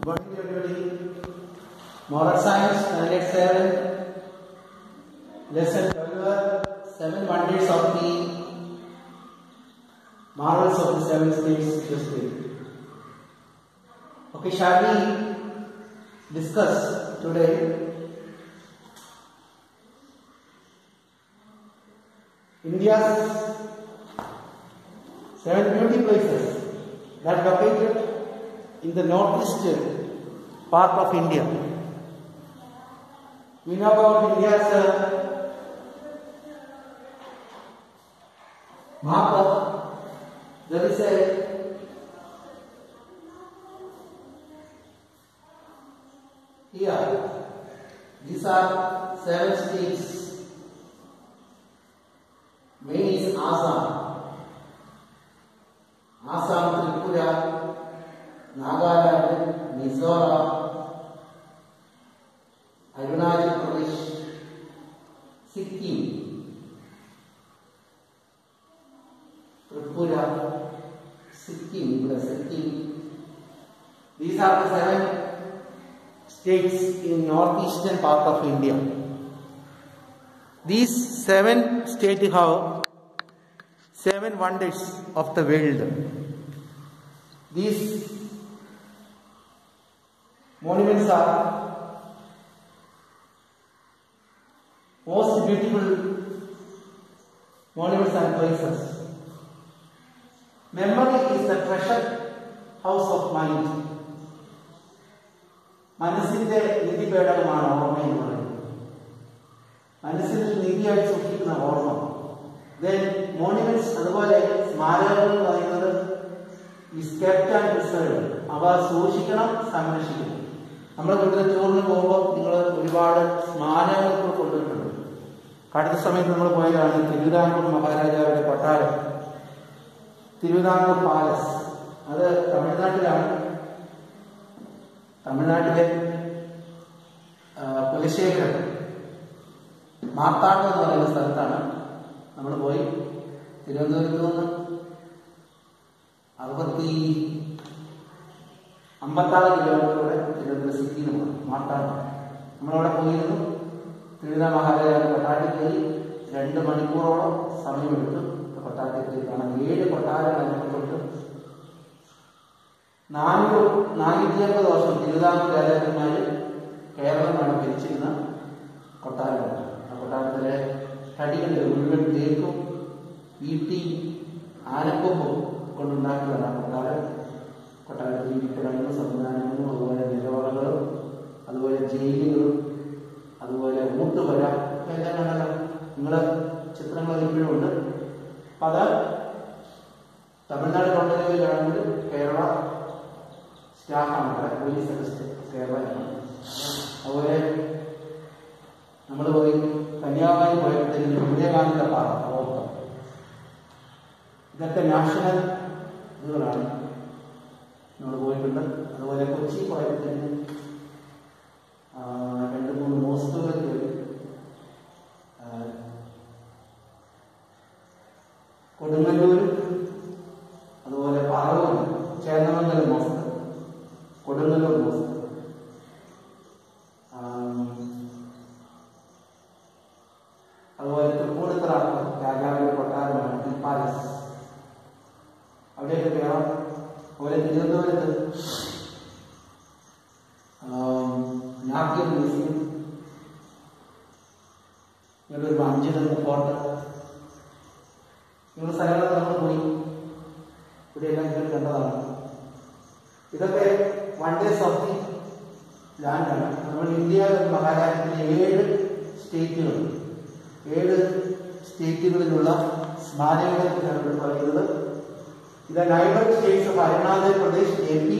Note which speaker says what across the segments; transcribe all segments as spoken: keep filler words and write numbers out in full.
Speaker 1: Good morning everybody. Moral Science, Standard seven, Lesson twelve, seven wonders of the marvels of the seven states history. Okay, shall we discuss today India's seven beauty places that are located in the northeast part of India. We know about India's uh, map of, there is a here, these are seven states. Main is Assam, Assam, Tripura, Nagaland, Mizoram, Arunachal Pradesh, Sikkim, Tripura, Sikkim, plus Sikkim. These are the seven states in northeastern part of India. These seven states have seven wonders of the world. These monuments are most beautiful monuments and places. Memory is the treasure house of mind. മനസ്സിന്റെ നിധിപേടകമാണ് ഓർമ്മ എന്ന് പറയുന്നത്. മനസ്സിൽ നിധിയായി സൂക്ഷിക്കുന്ന ഓർമ്മ. Then monuments അതുപോലെ സ്മാരകങ്ങൾ എന്ന് പറയുന്നത് is kept and preserved. അവ സൂക്ഷിക്കണം, സംരക്ഷിക്കണം. നമ്മൾ ഇവിടെ ടൂറിന് പോകുമ്പോൾ നിങ്ങൾ ഒരുപാട് സ്മാരകങ്ങൾ കൊണ്ടുവരുന്നുണ്ട്. അടുത്ത സമയത്ത് നമ്മൾ പോയതാണ് തിരുവിതാംകൂർ മഹാരാജാവിന്റെ കൊട്ടാരം, തിരുവിതാംകൂർ പാലസ്. അത് തമിഴ്നാട്ടിലാണ്. തമിഴ്നാട്ടിലെ കുലശേഖരം മാർത്താണ്ഡം എന്ന് പറയുന്ന സ്ഥലത്താണ് നമ്മൾ പോയി. തിരുവനന്തപുരത്ത് നിന്ന് അറുപത്തി അമ്പത്താറ് കിലോമീറ്ററോടെ തിരുവനന്തപുരം സിറ്റിയിൽ പോയി. മാർത്താണ്ഡം നമ്മളവിടെ പോയിരുന്നു. തിരുവിതാംകൂർ മഹാരാജാവിന്റെ കൊട്ടാരത്തിൽ കയറി രണ്ട് മണിക്കൂറോളം സമയമെടുത്തു. കൊട്ടാരത്തിൽ കയറി കാണാൻ ഏഴ് കൊട്ടാരങ്ങൾ അനുഭവപ്പെട്ടു. നാനൂറ് നാനൂറ്റി അമ്പത് വർഷം തിരുവിതാംകൂർ രാജാക്കന്മാര് കേരളമാണ് ഭരിച്ചിരുന്ന കൊട്ടാരമാണ്. ആ കൊട്ടാരത്തിലെ തടികളുടെ മുഴുവൻ തേക്കും ഈട്ടി ആനക്കൊമ്പും കൊണ്ടുണ്ടാക്കിയതാണ് ആ കൊട്ടാരം. കൊട്ടാരത്തിൽ ഇരിപ്പിടങ്ങളും സംവിധാനങ്ങളും അതുപോലെ നിലവറകളും അതുപോലെ ജയിലുകളും അതുപോലെ ഊട്ടുവര എല്ലാം കണ്ടല്ലോ. നിങ്ങളുടെ ചിത്രങ്ങൾ ഇപ്പോഴും ഉണ്ട്. അപ്പം അത് തമിഴ്നാട് ഗവൺമെന്റിലാണെങ്കിൽ കേരള സ്റ്റാഫാണ്, പോലീസ് കേരളമാണ്. അതുപോലെ നമ്മൾ പോയി കന്യാകുമാരി പോയപ്പോഴത്തേക്കും വിവേകാനന്ദ പാർക്ക് ഓർക്കം, ഇതൊക്കെ നാഷണൽ ഇതുകളാണ്. നമ്മൾ പോയിട്ടുണ്ട്. അതുപോലെ കൊച്ചി പോയപ്പോഴത്തേക്കും രണ്ട് മൂന്ന് മോസ്കുകൾ കയറി. കൊടുങ്ങല്ലൂർ അതുപോലെ പറവൂർ ചേന്നമംഗലം മോസ്ക്, കൊടുങ്ങല്ലൂർ മോസ്ക്, അതുപോലെ തൃപ്പൂണിത്തറ രാജാവിന്റെ കൊട്ടാരമാണ് ടി പാലസ്, അവിടെയൊക്കെ കയറാം. അതുപോലെ തിരുവനന്തപുരത്ത് നാട്യം മ്യൂസിയം, ഇങ്ങനൊരു അഞ്ചുതങ്ങ് ഫോർട്ട്, ഇങ്ങനത്തെ സ്ഥലങ്ങളൊക്കെ നമ്മൾ പോയി. ഇവിടെയെല്ലാം ഇങ്ങനെ കണ്ടതാണ്. ഇതൊക്കെ വണ്ടേഴ്സ് ഓഫ് ദി ലാൻഡാണ്. നമ്മൾ ഇന്ത്യ മഹാരാജ്യത്തിലെ ഏഴ് സ്റ്റേറ്റുകൾ ഏഴ് സ്റ്റേറ്റുകളിലുള്ള സ്മാരകങ്ങളെക്കുറിച്ചാണ് ഇവിടെ പറയുന്നത്. ഇത് neighbour states of Arunachal Pradesh, A P,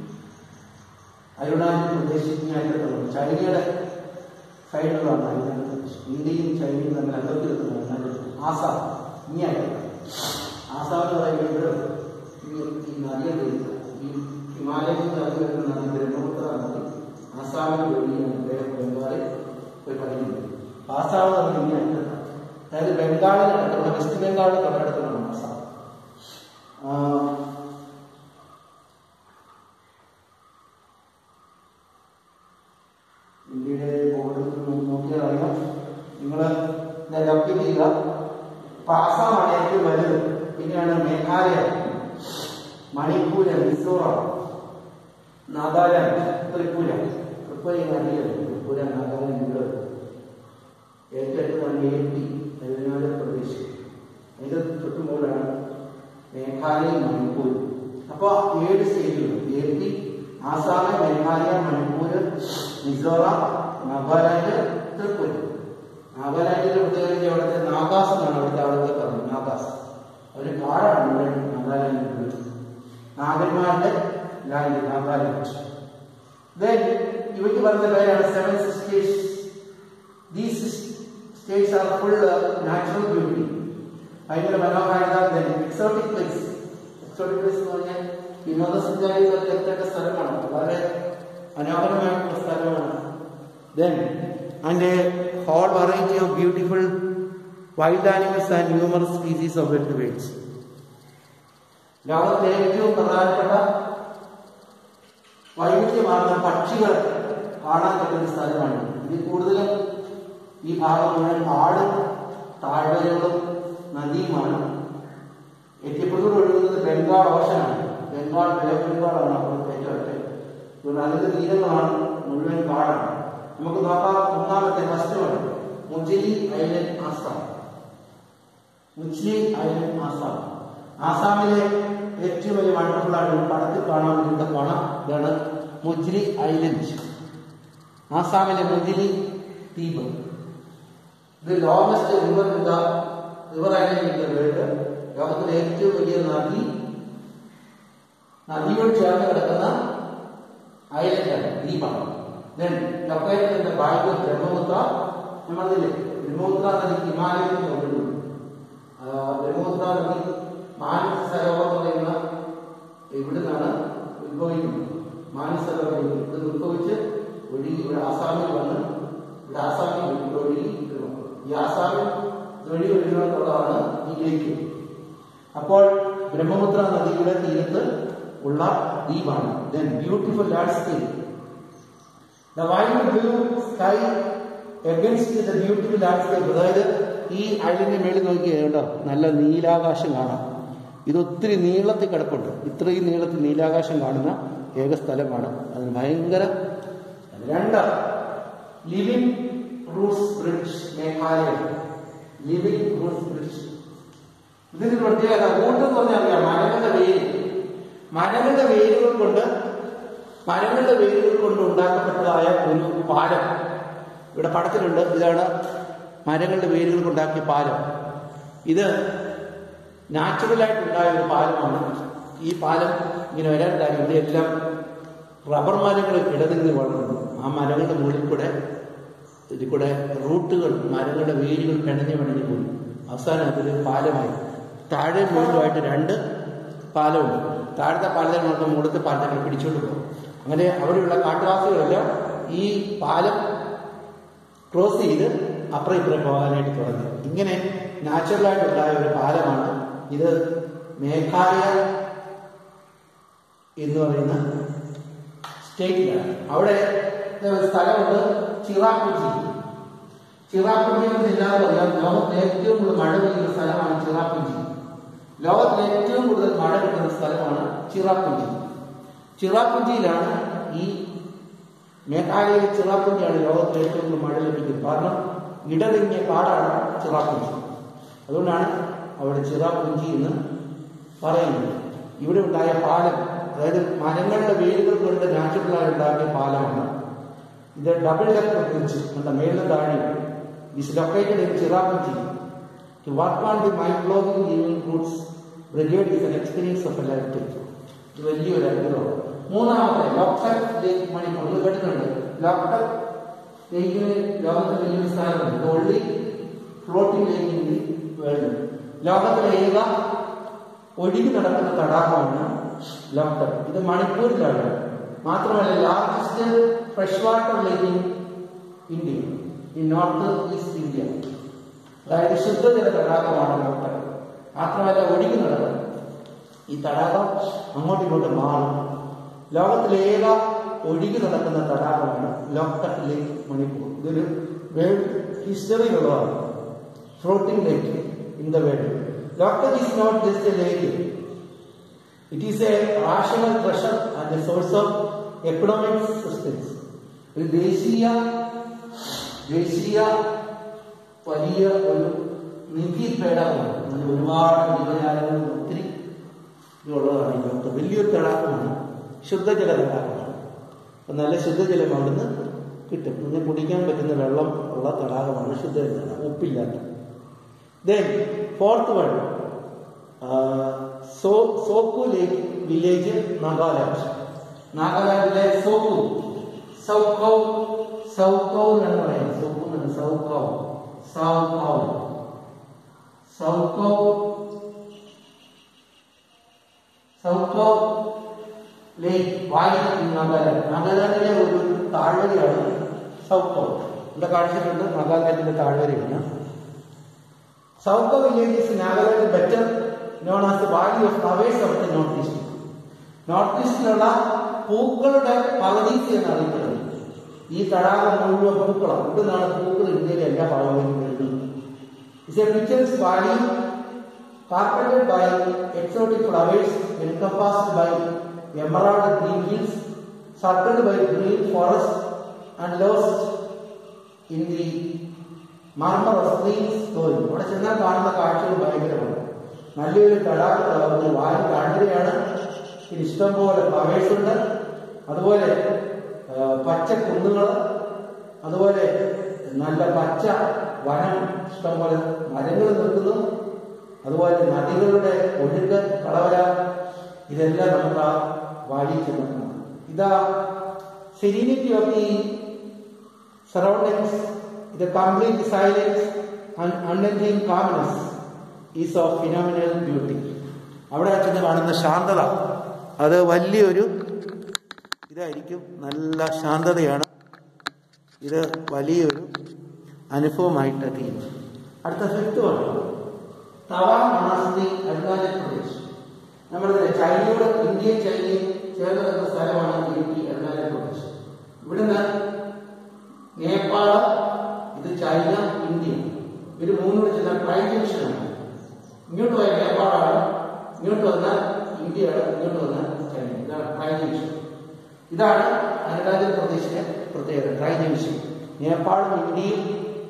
Speaker 1: Arunachal Pradesh, ഇങ്ങനെയായിട്ടുള്ളത് ചൈനയുടെ സൈഡിലുള്ളതാണ് അരുണാചൽ പ്രദേശ്. ഇന്ത്യയും ചൈനയും തമ്മിൽ അതിർത്തിയെത്തുന്നത് അരുണാചൽ പ്രദേശ്. ആസാം ഇങ്ങനെയായിട്ടുള്ളത്. ആസാം എന്ന് പറയുമ്പോൾ ഈ നദിയുടെ ഈ ഹിമാലയത്തിൽ നിറഞ്ഞു വരുന്ന നദി ബ്രഹ്മപുത്ര നദി ആസാമിന് വേണ്ടിയാണ് ബംഗാളിൽ പോയി പഠിക്കുന്നത്. ആസാം എന്ന് പറഞ്ഞാൽ ഇങ്ങനെയാണ്. അതായത് ബംഗാളിൽ നമ്മുടെ വെസ്റ്റ് ബംഗാളിൽ തൊട്ടടുത്താണ് ആസാം. അപ്പൊ ആസാമാണ് ഏറ്റവും വലുത്. പിന്നെയാണ് മേഘാലയ, മണിപ്പൂര്, മിസോറാം, നാഗാലാൻഡ്, ത്രിപുര. ത്രിപുര അറിയില്ല, ത്രിപുര നാഗാലാൻഡ് ഏറ്റവും അടുത്താണ് എ പി, അരുണാചൽ പ്രദേശ്. അതിന്റെ തൊട്ടുമുകളിലാണ് മേഘാലയ, മണിപ്പൂർ. അപ്പൊ ഏഴ് സ്റ്റേറ്റുകൾ: എ പി, ആസാം, മേഘാലയ, മണിപ്പൂർ, മിസോറാം, നാഗാലാൻഡ്, ത്രിപുര. നാഗാലാൻഡിന്റെ പ്രത്യേകിച്ച് അവിടുത്തെ നാഗാസ് എന്നാണ് അവിടുത്തെ അവിടുത്തെ പറഞ്ഞത്. നാഗാസ് ഒരു കാടാണ് നാഗാലാൻഡ്, നാഗന്മാരുടെ ലാൻഡ് നാഗാലാൻഡ്. ഇവയ്ക്ക് പറഞ്ഞ പേരാണ് seven states. These states are full natural beauty. ഭയങ്കര മനോഹാരിത. Exotic place. എക്സോട്ടിക് പ്ലേസ് എന്ന് പറഞ്ഞാൽ വിനോദസഞ്ചാരികൾക്ക് എത്തേണ്ട സ്ഥലമാണ്. വളരെ മനോഹരമായിട്ടുള്ള സ്ഥലമാണ്. Then and a whole variety of beautiful wild animals and numerous species of vertebrates. ലോകത്തിലെ ഏറ്റവും പ്രധാനപ്പെട്ട വൈവിധ്യമാർന്ന പക്ഷികൾ കാണാൻ പറ്റുന്ന സ്ഥലമാണ്. ഇതിൽ കൂടുതലും ഈ ഭാഗം മുഴുവൻ കാടും താഴ്വരകളും നദിയുമാണ്. എത്തിപ്പുറത്തൂർ ഒഴുകുന്നത് ബംഗാൾ ഓഷനാണ്. ബംഗാൾ ബംഗാളാണ് അവിടുത്തെ ഏറ്റവും അതിന്റെ തീരങ്ങളാണ് മുഴുവൻ കാടാണ്. നമുക്ക് നോക്കാം. മൂന്നാമത്തെ ഫസ്റ്റാണ് മുജ്ലി ഐലൻഡ്, ആസാം. മുജ്ലി ഐലൻഡ്, ആസാം. ആസാമിലെ ഏറ്റവും വലിയ വണ്ടർഫുൾ ആണ്. പടത്തിൽ കാണാൻ വേണ്ടി കാണാം. ഇതാണ് മുജ്ലി ഐലൻഡ്, ആസാമിലെ മുജ്ലി ദ്വീപ്. ഇത് longest river in the river island in the world. ലോകത്തിലെ ഏറ്റവും വലിയ നദി നദിയോട് ചേർന്ന് കിടക്കുന്ന ഐലൻഡാണ്, ദ്വീപാണ്. Then located in the Bible of Brahmaputra, നമ്മളില്ലേ Brahmaputra നദി ഹിമാലയത്തിൽ നിന്ന് ഒഴുകുന്നു. ബ്രഹ്മപുത്ര നദി മാനസ സരോവർ എന്ന് പറയുന്ന ഇവിടുന്നാണ് ഉത്ഭവിക്കുന്നത്. മാനസ സരോവർ ഇവിടെ ഉത്ഭവിച്ച് ഒഴുകി ഇവിടെ ആസാമിൽ വന്ന് ഇവിടെ ആസാമിൽ ഒഴുകി ഈ ആസാമിൽ ഒഴുകി ഒഴുകുന്നതോടാണ് ഈ ലേക്ക്. അപ്പോൾ ബ്രഹ്മപുത്ര നദിയുടെ തീരത്ത് ഉള്ള ദ്വീപാണ്. Then beautiful landscape. The wild blue sky against the beautiful landscape. അതായത് ഈ ഐലൻഡിന്റെ മേളിൽ നോക്കിയാൽ കേട്ടോ നല്ല നീലാകാശം കാണാം. ഇത് ഒത്തിരി നീളത്തിൽ കിടപ്പുണ്ട്. ഇത്രയും നീളത്തിൽ നീലാകാശം കാണുന്ന ഏക സ്ഥലമാണ്. അതിന് ഭയങ്കര രണ്ട് living roots bridge, Meghalaya. Living roots bridge ഇതിന് പ്രത്യേകത റൂട്ട് എന്ന് പറഞ്ഞാൽ അറിയാം, മരങ്ങളുടെ വേര്. മരങ്ങളുടെ വേരുകൾ കൊണ്ട് മരങ്ങളുടെ വേരുകൾ കൊണ്ട് ഉണ്ടാക്കപ്പെട്ടതായ ഒരു പാലം ഇവിടെ പടത്തിലുണ്ട്. ഇതാണ് മരങ്ങളുടെ വേരുകൾ കൊണ്ടാക്കിയ പാലം. ഇത് നാച്ചുറലായിട്ടുണ്ടായ ഒരു പാലമാണ്. ഈ പാലം ഇങ്ങനെ വരാൻ കാര്യം ഇവിടെ എല്ലാം റബ്ബർ മരങ്ങൾ ഇടതിങ്ങി വളർന്നു. ആ മരങ്ങളുടെ മുകളിൽ കൂടെ ഇതിൽ കൂടെ റൂട്ടുകൾ മരങ്ങളുടെ വേരുകൾ പിണഞ്ഞ് പിണഞ്ഞ് പോയി. അവസാനം അതൊരു പാലമായി. താഴെ മുകളിലുമായിട്ട് രണ്ട് പാലമുണ്ട്. താഴത്തെ പാലത്തിൽ നമുക്ക് മുകളിലത്തെ പാലത്തെ പിടിച്ചുകൊണ്ട് പോകും. അങ്ങനെ അവിടെയുള്ള കാട്ടുവാസികളെല്ലാം ഈ പാലം ക്രോസ് ചെയ്ത് അപ്പുറം ഇപ്പുറം പോകാനായിട്ട് തുടങ്ങി. ഇങ്ങനെ നാച്ചുറലായിട്ടുണ്ടായ ഒരു പാലമാണ് ഇത്. മേഘാലയ എന്ന് പറയുന്ന സ്റ്റേറ്റിലാണ്. അവിടെ ഒരു സ്ഥലമുണ്ട് ചിറാപുഞ്ചി. ചിറാപുഞ്ചി എന്ന് ജില്ലാന്ന് പറയാം. ലോകത്തിലെ ഏറ്റവും കൂടുതൽ മഴ പെയ്യുന്ന സ്ഥലമാണ് ചിറാപുഞ്ചി. ലോകത്തിലെ ഏറ്റവും കൂടുതൽ മഴ കിട്ടുന്ന സ്ഥലമാണ് ചിറാപുഞ്ചി. ചിറാപുഞ്ചിയിലാണ് ഈ മേഘാലയയിൽ ചിറാപുഞ്ചിയാണ് ലോകത്തിലെ ഏറ്റവും കൂടുതൽ മഴ ലഭിക്കുന്നത്. കാരണം ഇടതിങ്ങിയ കാടാണ് ചിറാപുഞ്ചി. അതുകൊണ്ടാണ് അവിടെ ചിറാപുഞ്ചി എന്ന് പറയുന്നത്. ഇവിടെ ഉണ്ടായ പാലം, അതായത് മരങ്ങളുടെ വേരുകൾ കൊണ്ട് നാച്ചുറലായി ഉണ്ടാക്കിയ പാലമാണ് ഇത്. ഡബിൾ ഡെക്കർ ബ്രിഡ്ജ് എന്ന മേളിലും താഴെ is located in Cherrapunji. To work on the mind-blowing living roots brigade is an experience of a lifetime. ഇത് വലിയൊരു അനുഭവമാണ്. മൂന്നാമത്തെ ലോക്ടക് ലേക്ക്, മണിപ്പൂർ. ഇത് കേട്ടിട്ടുണ്ട്. ലോക്ടക് ലേക്കിന് ലോകത്തിൽ വലിയൊരു സ്ഥാനമുണ്ട്. ഇത് only floating lake in the world. ലോകത്തിലെ ഏക ഒഴുകി നടക്കുന്ന തടാകമാണ് ലോക്ടക്. ഇത് മണിപ്പൂരിലാണ്. മാത്രമല്ല largest fresh water lake in India, in north east India. അതായത് ശുദ്ധജല തടാകമാണ് ലോക്ടക്. മാത്രമല്ല ഒഴുകി നടക്കുന്നത്. ഈ തടാകം അങ്ങോട്ടും ഇങ്ങോട്ടും മാറും. ലോകത്തിലേക ഒഴുകി നടക്കുന്ന തടാകമാണ് ലോക്ടക് ലേക്ക്, മണിപ്പൂർ. ഇതൊരു വേൾഡ് ഹിസ്റ്ററിയിലുള്ളതാണ്. Floating lake. in the world. Local is not just a lake. It is a rational treasure and a source of economic sustenance. ഒരു ദേശീയ ദേശീയ വലിയ ഒരു നിധി പേടകമാണ്. അതിന് ഒരുപാട് ജീവജാലങ്ങളും ഒത്തിരി ഇതുള്ളതാണ്. ഇതൊക്കെ വലിയൊരു തടാകമാണ്, ശുദ്ധജല തടാകമാണ്. അപ്പം നല്ല ശുദ്ധജലം അവിടുന്ന് കിട്ടും. ഇന്ന് കുടിക്കാൻ പറ്റുന്ന വെള്ളം ഉള്ള തടാകമാണ് ശുദ്ധജല തടാകം, ഉപ്പില്ലാത്ത. Then fourth one, so Dzukou lake village, Nagaland. നാഗാലാൻഡിലെ സോക്കു, സൗക്കൗ സൗക്കൗ എന്ന് പറയുന്നത്, സോക്കു എന്ന് സൗക്കൗ സൗക്കൗ സൗക്കൗ സൗക്കൗ ലേക്ക് വാലി നാഗാലാൻഡ്. നാഗാലാൻഡിലെ ഒരു താഴ്വരയാണ് സൗക്കൗ. ഇവിടെ കാണിച്ചിട്ടുണ്ട് നാഗാലാൻഡിന്റെ താഴ്വരയാണ്. Dzukou village is Nagaland better known as the valley of flowers of the north east. North ഈസ്റ്റിലുള്ള പൂക്കളുടെ പർദീസ് എന്ന് അറിയപ്പെടുന്നത്. ഈ തടാകം മുഴുവൻ പൂക്കളാണ്. ഇവിടെ നിന്നാണ് പൂക്കൾ ഇന്ത്യയിലെ എല്ലാ ഭാഗങ്ങളിലും വരുന്നത്. It's a riches valley carpeted by exotic flowers, encompassed by emerald green hills, circled by green forests, and lost in the murmur of spring soil. ഇവിടെ ചെന്നാൽ കാണുന്ന കാഴ്ചകൾ ഭയങ്കരമാണ്. നല്ലൊരു തടാകം വായു താഴ്വരയാണ്. ഇത് ഇഷ്ടംപോലെ ഫ്ലവേഴ്സ് ഉണ്ട്. അതുപോലെ പച്ച കുന്നുകൾ, അതുപോലെ നല്ല പച്ച വനം, ഇഷ്ടംപോലെ മരങ്ങൾ നിൽക്കുന്നു. അതുപോലെ നദികളുടെ ഒഴുക്ക്, കളവര, ഇതെല്ലാം നമുക്ക് ആ വാലിയിൽ ചെന്ന് ഇതാ സെരീനിറ്റി ഓഫ് ദി സറൗണ്ടിങ്സ്, ഇത് complete silence and unending calmness is of phenomenal beauty. അവിടെ ചെന്ന് കാണുന്ന ശാന്തത അത് വലിയൊരു ഇതായിരിക്കും. നല്ല ശാന്തതയാണ്. ഇത് വലിയൊരു അനുഭവമായിട്ട് തീരുന്നു. അടുത്ത fifth one, Tawang monastery, Arunachal Pradesh. നമ്മുടെ ചൈനയോട് ഇന്ത്യയും ചൈനയും ചേർന്ന് നിൽക്കുന്ന സ്ഥലമാണ് ഇടുക്കി, അരുണാചൽ പ്രദേശ്. ഇവിടുന്ന് നേപ്പാള്, ഇത് ചൈന, ഇന്ത്യ, ഇവര് മൂന്നോട് ചെന്ന ട്രൈ ജംഗ്ഷനാണ്. ഇങ്ങോട്ട് പോയ നേപ്പാളാണ്, ഇങ്ങോട്ട് വന്നാൽ ഇന്ത്യയാണ്, ഇങ്ങോട്ട് വന്നാൽ ചൈന. ഇതാണ് ട്രൈ ജംഗ്ഷൻ. ഇതാണ് അരുണാചൽ പ്രദേശിലെ പ്രത്യേകത, ട്രൈ ജംഗ്ഷൻ. നേപ്പാളും ഇന്ത്യയും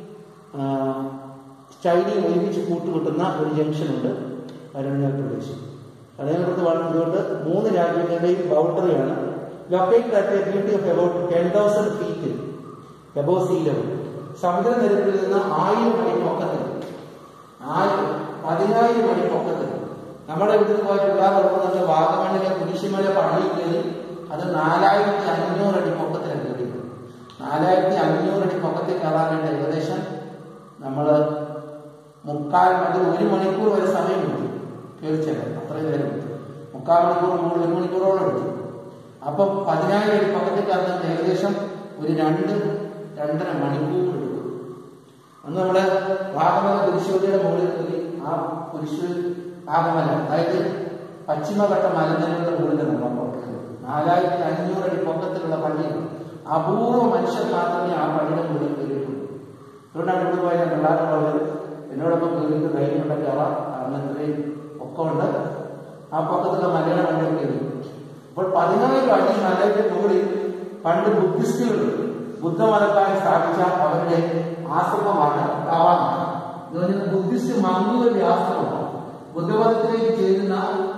Speaker 1: ചൈനയും ഒരുമിച്ച് കൂട്ടുകിട്ടുന്ന ഒരു ജംഗ്ഷനുണ്ട് അരുണാചൽ പ്രദേശ്. അരുണാചൽ വളർന്നതുകൊണ്ട് മൂന്ന് രാജ്യങ്ങളുടെയും ബൗണ്ടറിയാണ്. Located at a beauty of about ten thousand feet above sea level. സമുദ്രനിരപ്പിൽ നിന്ന് ആയിരം അടി പൊക്കത്തിൽ, ആയിരം പതിനായിരം അടി പൊക്കത്തിൽ. നമ്മുടെ ഇവിടുന്ന് പോയ പിള്ളേർ ഓർക്കുന്നത് വാഗമണിലെ കുരിശുമല പള്ളി കയറി, അത് നാലായിരത്തി അഞ്ഞൂറ് അടി പൊക്കത്തിലാണ് കയറിയത്. നാലായിരത്തി അഞ്ഞൂറ് അടി പൊക്കത്തിൽ കയറാനായിട്ട് ഏകദേശം നമ്മൾ മുക്കാൽ മണിക്കൂർ ഒരു മണിക്കൂർ വരെ സമയം എടുത്തു. തീർച്ചയായിട്ടും അത്രയും നേരം എടുത്തു. മുക്കാൽ മണിക്കൂർ മുകളിൽ ഒരു മണിക്കൂറോളം എടുത്തു. അപ്പം പതിനായിരം അടി പൊക്കത്തിൽ കയറാൻ ഏകദേശം ഒരു രണ്ട് രണ്ടര മണിക്കൂർ എടുത്തു. അന്ന് നമ്മുടെ വാഗമല കുരിശുമലയുടെ മുകളിൽ കയറി ആ കുരിശു വാഗമല, അതായത് പശ്ചിമഘട്ട മലനിരകളുടെ മുകളിലാണ് നമ്മൾ പുറത്തുള്ളത്. നാലായിരത്തി അഞ്ഞൂറ് അടി പൊക്കത്തിലുള്ള പള്ളിയാണ്. അപൂർവ മനുഷ്യർ മാത്രമേ ആ പള്ളിയുടെ മുകളിൽ കയറിയിട്ടുള്ളൂ. അതുകൊണ്ടാണ് ഇവിടെ പോയ പിള്ളേരുള്ളത് എന്നോടൊപ്പം കയറിയിട്ട് ധൈര്യമുള്ള കയറാം, കാരണം ഇത്രയും പൊക്കമുണ്ട്. ആ പൊക്കത്തുള്ള മലയുടെ മണ്ണിൽ കയറി. അപ്പോൾ പതിനായിരം അടി മലയുടെ മുകളിൽ പണ്ട് ബുദ്ധിസ്റ്റുകൾ, ബുദ്ധമതക്കാർ സ്ഥാപിച്ച അവരുടെ ആശ്രമമാണ് തവാങ്. എന്ന് പറഞ്ഞാൽ ബുദ്ധിസ്റ്റ് മംഗളുടെ ആശ്രമമാണ്. ബുദ്ധമതത്തിലേക്ക് ചേരുന്ന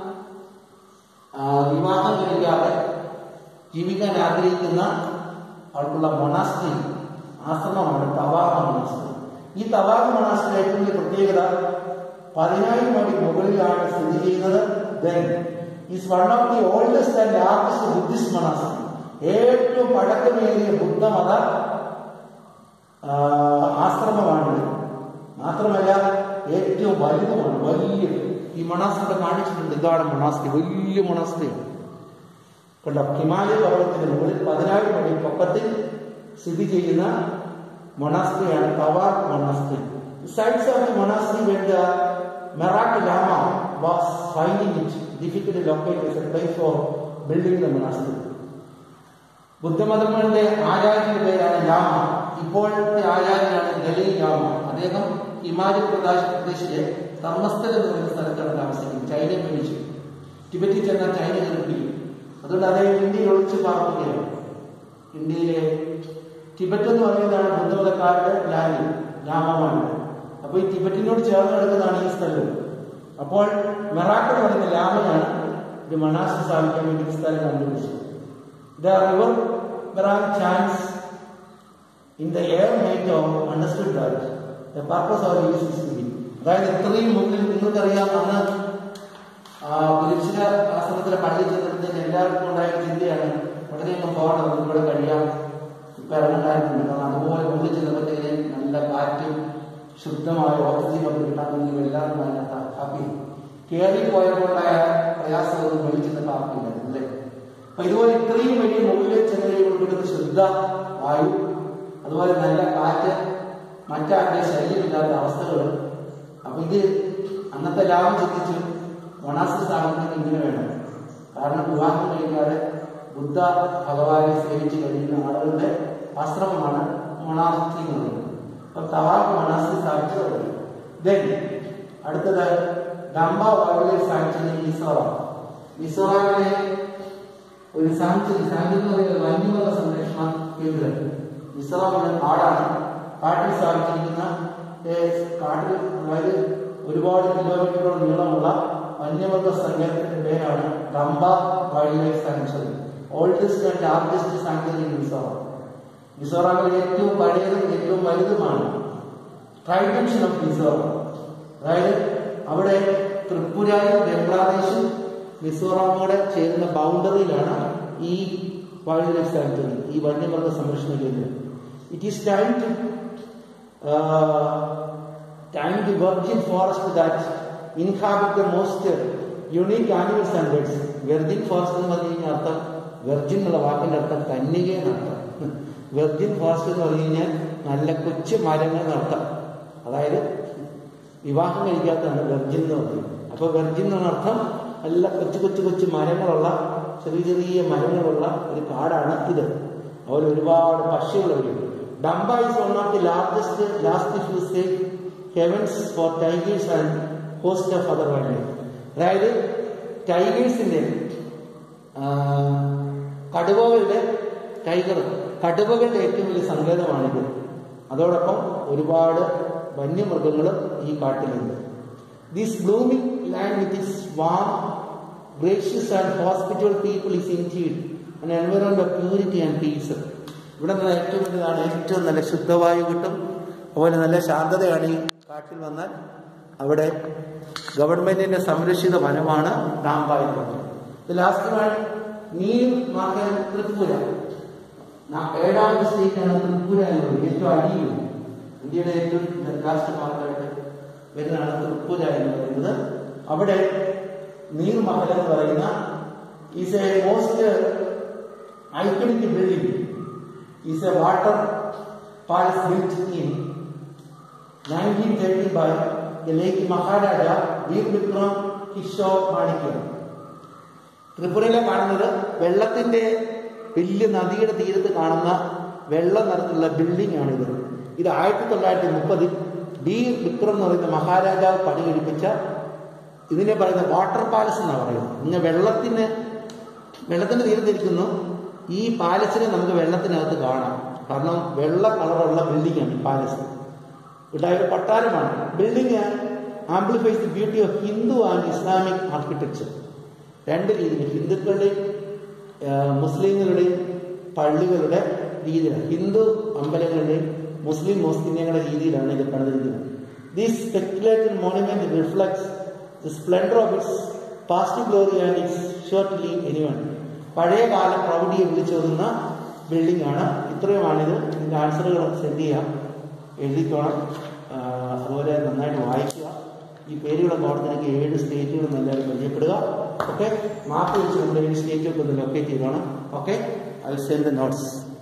Speaker 1: വിവാഹം കഴിക്കാതെ ജീവിക്കാൻ ആഗ്രഹിക്കുന്ന അവർക്കുള്ള മൊണാസ്ട്രി ആശ്രമമാണ് തവാങ് മൊണാസ്ട്രി. ഈ തവാങ് മൊണാസ്ട്രി ഏറ്റവും വലിയ പ്രത്യേകത പതിനായിരം അടി മുകളിലാണ് സ്ഥിതി ചെയ്യുന്നത്. Then is one of the oldest and largest Buddhist monastery. ഏറ്റവും പഴക്കമേറിയ ബുദ്ധമത ആശ്രമമാണ്. മാത്രമല്ല ഏറ്റവും വലുതുമാണ്. വലിയ ഈ മൊണാസ്ട്രി കാണിച്ചിട്ടുണ്ട്. ഇതാണ് മൊണാസ്ട്രി, വലിയ മൊണാസ്ട്രിയാണ്. കണ്ടോ, ഹിമാലയ പർവ്വതത്തിന്റെ മുകളിൽ പതിനായിരം അടി പൊക്കത്തിൽ സ്ഥിതി ചെയ്യുന്ന മൊണാസ്ട്രിയാണ് Tawang monastery. Sites of the monastery when the Merak Lama was finding it difficult to locate as a place for building the monastery. ബുദ്ധമതങ്ങളുടെ ആചാര്യന്റെ പേരാണ് ലാമ. ഇപ്പോഴത്തെ ആചാര്യനാണ് ദലൈ ലാമ. അദ്ദേഹം ഹിമാചൽ പ്രദേശ് പ്രദേശിലെ ധർമ്മസ്ഥല എന്ന് പറയുന്ന സ്ഥലത്താണ് താമസിക്കുന്നത്. ചൈന മേടിച്ചു. ടിബറ്റിൽ ചെന്നാൽ ചൈന കയറിപ്പിടിക്കും. അതുകൊണ്ട് അദ്ദേഹം ഇന്ത്യയിൽ ഒളിച്ച് പാർപ്പിക്കുകയാണ്. ഇന്ത്യയിലെ ടിബറ്റ് എന്ന് പറയുന്നതാണ് ബുദ്ധമതക്കാരുടെ ലാൻഡ്, ലാമമാണ്. അപ്പൊ ഈ ടിബറ്റിനോട് ചേർന്ന് കിടക്കുന്നതാണ് ഈ സ്ഥലം. അപ്പോൾ മെറാക്ക് എന്ന് പറയുന്ന ലാമയാണ് ഒരു മണാസ് സ്ഥാപിക്കാൻ വേണ്ടി ഈ സ്ഥലം കണ്ടുപിടിച്ചത്. The river Merang chants in the air made of understood that the purpose of use is to be. അതായത് ഇത്രയും മുമ്പിൽ നിങ്ങൾക്കറിയാം, അന്ന് പുരുഷ ആശ്രമത്തിലെ പള്ളി ചെന്നിട്ട് എല്ലാവർക്കും ഉണ്ടായ ചിന്തയാണ് വളരെയധികം പോകണം, നമുക്ക് ഇവിടെ കഴിയാം, ഇപ്പൊ ഇറങ്ങണ്ടായിട്ടുണ്ട്. കാരണം അതുപോലെ മുമ്പിൽ ചെന്നപ്പോഴത്തേക്ക് നല്ല കാറ്റും ശുദ്ധമായ ഓക്സിജൻ ഒക്കെ കിട്ടാമെങ്കിൽ എല്ലാവരും അതിനകത്ത് ഹാപ്പി. കയറി പോയപ്പോഴുണ്ടായ പ്രയാസമൊന്നും വെളിച്ചെന്ന് ഹാപ്പിയില്ല അല്ലേ. അപ്പൊ ഇതുപോലെ ഇത്രയും വലിയ മുകളിൽ ചെന്നൈ ശുദ്ധ വായു, അതുപോലെ നല്ല കാറ്റ്, മറ്റാരുടെ ശല്യമില്ലാത്ത അവസ്ഥകൾ. അപ്പൊ ഇത് അന്നത്തെ ലാഭം ചിന്തിച്ചു മണാസ് സ്ഥാപനത്തിന് ഇങ്ങനെ വേണം. കാരണം വിവാഹം കഴിക്കാതെ ബുദ്ധ ഭഗവാനെ സേവിച്ച് കഴിയുന്ന ആളുകളുടെ ആശ്രമമാണ് മൊണാസ്ട്രി എന്ന് പറയുന്നത്. അപ്പൊ തവാഫ് മണാസ്ട്രി സ്ഥാപിച്ചത്. ദെൻ അടുത്തത് Dampa wildlife sanctuary Mizoram. മിസോറാമിലെ ഒരു സാങ്ച്വറി, സാങ്ച്വറി എന്ന് പറയുന്നത് വന്യമൃഗ സംരക്ഷണ കേന്ദ്രം. മിസോറാമിലെ കാടാണ്. കാട്ടിൽ സ്ഥാപിച്ചിരിക്കുന്ന കാട്ടിൽ അതായത് ഒരുപാട് കിലോമീറ്ററുകൾ നീളമുള്ള വന്യമൃഗ സങ്കേതത്തിന്റെ പേരാണ് Dampa wildlife sanctuary. Oldest and largest sanctuary in Mizoram. മിസോറാമിലെ ഏറ്റവും പഴയതും ഏറ്റവും വലുതുമാണ്. ട്രൈഡൻഷൻ ഓഫ് മിസോറാം. അതായത് അവിടെ ത്രിപുരയും ബംഗ്ലാദേശും മിസോറാമോടെ ചേരുന്ന ബൗണ്ടറിയിലാണ് ഈ വൈൽഡ് ലൈഫ് സാങ്ച്വറി, ഈ വന്യമൃഗ സംരക്ഷണ കേന്ദ്രം. It is time to time to virgin forest that inhabit the most unique animals and birds. Virgin forest എന്ന് പറഞ്ഞു കഴിഞ്ഞാൽ അർത്ഥം, വെർജിൻ എന്നുള്ള വാക്കിന്റെ അർത്ഥം കന്യക എന്നർത്ഥം. വെർജിൻ ഫോറസ്റ്റ് എന്ന് പറഞ്ഞു കഴിഞ്ഞാൽ നല്ല കൊച്ചു മരങ്ങൾ എന്നർത്ഥം. അതായത് വിവാഹം കഴിക്കാത്തതാണ് വെർജിൻ എന്ന് പറയുന്നത്. അപ്പൊ വെർജിൻ എന്നർത്ഥം നല്ല കൊച്ചു കൊച്ചു കൊച്ചു മരങ്ങളുള്ള, ചെറിയ ചെറിയ മരങ്ങളുള്ള ഒരു കാടാണ് ഇത്. അതുപോലെ ഒരുപാട് പക്ഷികളുണ്ട്. Dampa is one of the largest last if you say heavens for tigers and host of other wildlife. അതായത് ടൈഗേഴ്സിന്റെ, കടുവകളുടെ, ടൈഗർ കടുവകളുടെ ഏറ്റവും വലിയ സങ്കേതമാണിത്. അതോടൊപ്പം ഒരുപാട് വന്യമൃഗങ്ങൾ ഈ കാട്ടിലുണ്ട്. This blooming land with its warm, gracious and hospitable people is indeed an environment of purity and peace. ഇവിടെ നിന്ന് ഏറ്റവും വലുതാണ്, ഏറ്റവും നല്ല ശുദ്ധവായു കിട്ടും. അതുപോലെ നല്ല ശാന്തതയാണ് ഈ കാട്ടിൽ വന്നാൽ. അവിടെ ഗവൺമെന്റിന്റെ സംരക്ഷിത വനമാണ് ഡാംബായി പറഞ്ഞത്. Last one Neer Mahal Tripura. ഏഴാമത്തെ സ്റ്റേറ്റാണ് ത്രിപുര എന്നുള്ളത്. ഏറ്റവും അടിയിൽ ഇന്ത്യയുടെ ഏറ്റവും ലാസ്റ്റ് മാർഗമായിട്ട് വരുന്നതാണ് ത്രിപുര എന്ന് പറയുന്നത്. അവിടെ നീർ മഹൽ എന്ന് പറയുന്ന is a most iconic building, is a water palace built in nineteen thirty by the lake Maharaja Bir Bikram Kishore Manikya. ത്രിപുരയിലെ കാണുന്നത് വെള്ളത്തിന്റെ വലിയ നദിയുടെ തീരത്ത് കാണുന്ന വെള്ള നിറത്തിലുള്ള ബിൽഡിംഗ് ആണിത്. ഇത് ആയിരത്തി തൊള്ളായിരത്തി മുപ്പതിൽ വീർ വിക്രം എന്ന് പറയുന്ന മഹാരാജാവ് പണി കഴിപ്പിച്ച, ഇതിനെ പറയുന്ന വാട്ടർ പാലസ് എന്നാണ് പറയുന്നത്. ഇങ്ങനെ വെള്ളത്തിന് വെള്ളത്തിന്റെ തീരത്തിരിക്കുന്നു. ഈ പാലസിനെ നമുക്ക് വെള്ളത്തിനകത്ത് കാണാം. കാരണം വെള്ള കളറുള്ള ബിൽഡിംഗ് ആണ് ഈ പാലസ്. ഉണ്ടായ കൊട്ടാരമാണ്. Building amplifies the beauty of Hindu and Islamic architecture. രണ്ട് രീതിയിൽ, ഹിന്ദുക്കളുടെയും മുസ്ലിങ്ങളുടെയും പള്ളികളുടെ രീതിയിലാണ്, ഹിന്ദു അമ്പലങ്ങളുടെയും മുസ്ലിം മോസ്കിന്യങ്ങളുടെ രീതിയിലാണ് ഇത് പണിതിരിക്കുന്നത്. This speculated monument reflects the splendor of its past glory and it's sure to leave anyone. പഴയ കാല പ്രൗഢിയെ വിളിച്ചോതുന്ന ബിൽഡിംഗ് ആണ്. ഇത്രയുമാണിത്. ഇതിന്റെ ആൻസറുകൾ സെൻഡ് ചെയ്യാം, എഴുതിക്കോണം. അതുപോലെ നന്നായിട്ട് വായിക്കുക. ഈ പേരുകളൊക്കെ ഓർത്തിനെങ്കിൽ ഏഴ് സ്റ്റേറ്റുകൾ നല്ലതായിട്ട് പരിചയപ്പെടുക. ഓക്കെ, മാപ്പ് വെച്ച് നമ്മുടെ ഏഴ് സ്റ്റേറ്റുകൾക്ക് ഒന്ന് ലൊക്കേറ്റ് ചെയ്തോണം. Okay, I will send the notes.